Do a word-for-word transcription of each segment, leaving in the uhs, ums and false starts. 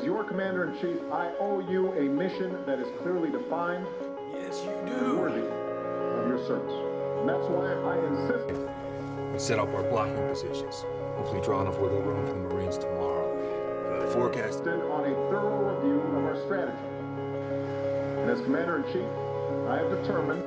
As your commander-in-chief, I owe you a mission that is clearly defined. Yes, you do. Worthy of your service. And that's why I insist. We set up our blocking positions. Hopefully draw enough wiggle room for the Marines tomorrow. Uh, forecast. On a thorough review of our strategy. And as commander-in-chief, I have determined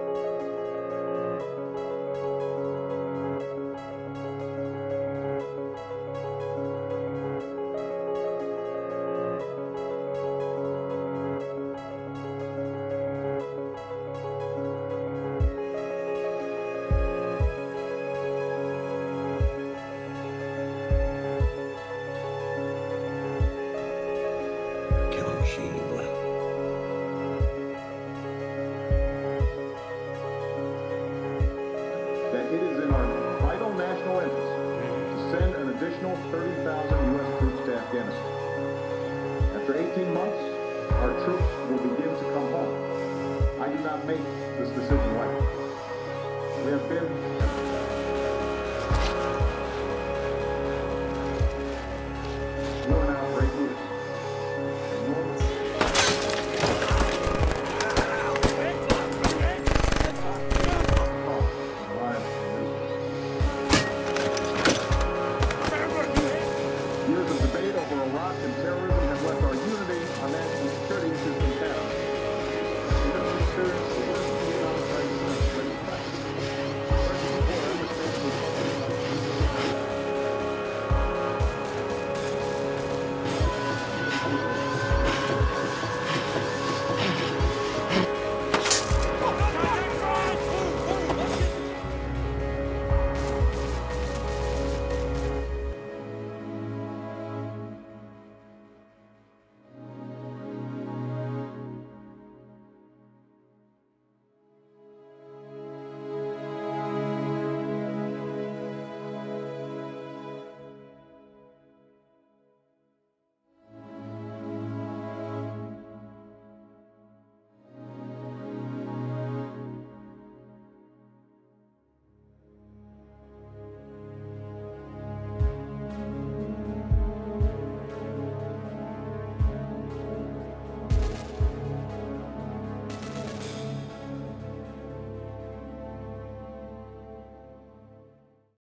thirty thousand U S troops to Afghanistan. After eighteen months, our troops will begin to come home. I do not make this decision lightly. We have been